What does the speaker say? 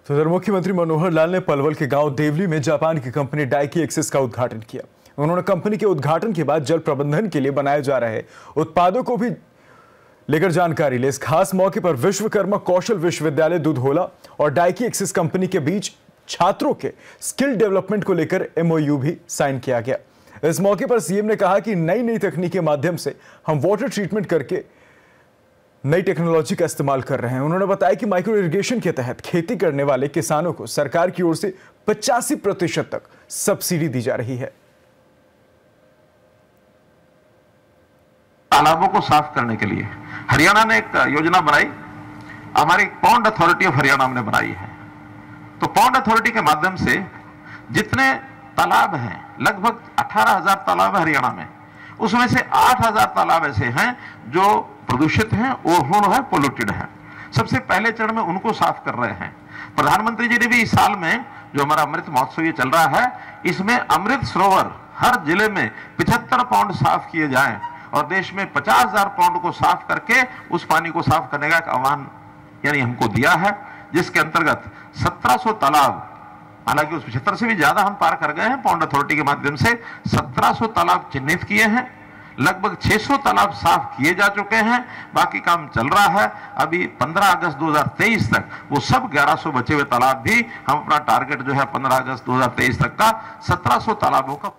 तो उधर मुख्यमंत्री मनोहर लाल ने पलवल के गांव देवली में जापान की कंपनी डाइकी एक्सिस का उद्घाटन किया। उन्होंने कंपनी के उद्घाटन के बाद जल प्रबंधन के लिए बनाए जा रहे उत्पादों को भी लेकर जानकारी ली। इस खास मौके पर विश्वकर्मा कौशल विश्वविद्यालय दुधौला और डाइकी एक्सिस कंपनी के बीच छात्रों के स्किल डेवलपमेंट को लेकर MOU भी साइन किया गया। इस मौके पर सीएम ने कहा कि नई नई तकनीक के माध्यम से हम वाटर ट्रीटमेंट करके नई टेक्नोलॉजी का इस्तेमाल कर रहे हैं। उन्होंने बताया कि माइक्रो इरिगेशन के तहत खेती करने वाले किसानों को सरकार की ओर से 85% तक सब्सिडी दी जा रही है। तालाबों को साफ करने के लिए हरियाणा ने एक योजना बनाई, हमारी पॉन्ड अथॉरिटी ऑफ हरियाणा ने बनाई है। तो पॉन्ड अथॉरिटी के माध्यम से जितने तालाब हैं, लगभग 18,000 तालाब है हरियाणा में, उसमें से 8,000 तालाब ऐसे हैं जो प्रदूषित हैं, ओवरफ्लो है, पोल्यूटेड है। सबसे पहले चरण में उनको साफ कर रहे हैं। प्रधानमंत्री जी ने भी इस साल में जो हमारा अमृत महोत्सव ये चल रहा है, इसमें अमृत सरोवर हर जिले में 75 पौंड साफ किए जाएं और देश में 50,000 पौंड को साफ करके उस पानी को साफ करने का एक आह्वान यानी हमको दिया है, जिसके अंतर्गत 1700 तालाब, हालांकि उस 75 से भी ज्यादा हम पार कर गए हैं, पौंड अथॉरिटी के माध्यम से 1700 तालाब चिन्हित किए हैं। लगभग 600 तालाब साफ किए जा चुके हैं, बाकी काम चल रहा है। अभी 15 अगस्त 2023 तक वो सब 1100 बचे हुए तालाब भी हम अपना टारगेट जो है 15 अगस्त 2023 तक का 1700 तालाबों का